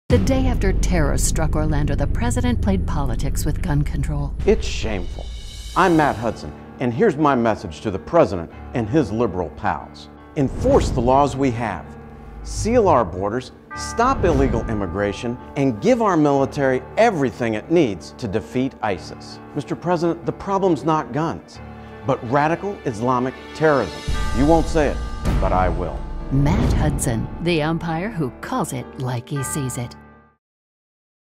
The day after terror struck Orlando, the president played politics with gun control. It's shameful. I'm Matt Hudson, and here's my message to the president and his liberal pals. Enforce the laws we have. Seal our borders, stop illegal immigration, and give our military everything it needs to defeat ISIS. Mr. President, the problem's not guns, but radical Islamic terrorism. You won't say it, but I will. Matt Hudson, the umpire who calls it like he sees it.